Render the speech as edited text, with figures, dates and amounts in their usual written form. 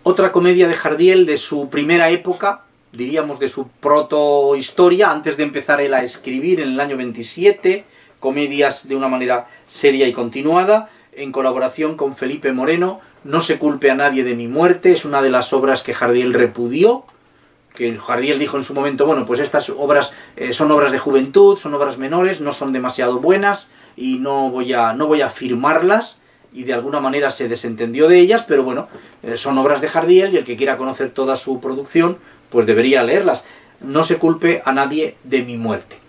Otra comedia de Jardiel de su primera época, diríamos de su protohistoria, antes de empezar él a escribir en el año 27, comedias de una manera seria y continuada, en colaboración con Felipe Moreno. No se culpe a nadie de mi muerte, es una de las obras que Jardiel repudió, que Jardiel dijo en su momento, bueno, pues estas obras son obras de juventud, son obras menores, no son demasiado buenas y no voy a firmarlas, y de alguna manera se desentendió de ellas, pero bueno, son obras de Jardiel y el que quiera conocer toda su producción, pues debería leerlas. No se culpe a nadie de mi muerte.